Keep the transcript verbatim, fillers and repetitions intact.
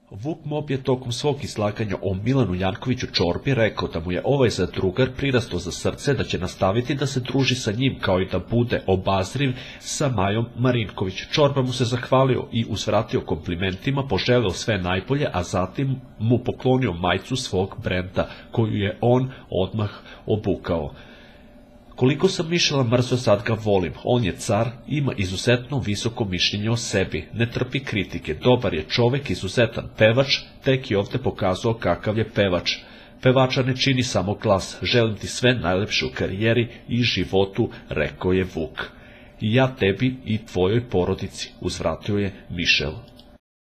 Vuk Mob je tokom svog izlaganja o Milanu Jankoviću Čorbi rekao da mu je ovaj zadrugar prirastao za srce, da će nastaviti da se druži sa njim kao i da bude obazriv sa Majom Marinković. Čorba mu se zahvalio i uzvratio komplimentima, poželeo sve najbolje, a zatim mu poklonio majicu svog brenda, koju je on odmah obukao. Koliko sam Mišela mrzio, sad ga volim. On je car, ima izuzetno visoko mišljenje o sebi, ne trpi kritike, dobar je čovek, izuzetan pevač, tek je ovde pokazao kakav je pevač. Pevača ne čini samo glas, želim ti sve najlepše u karijeri i životu, rekao je Vuk. I ja tebi i tvojoj porodici, uzvratio je Mišel.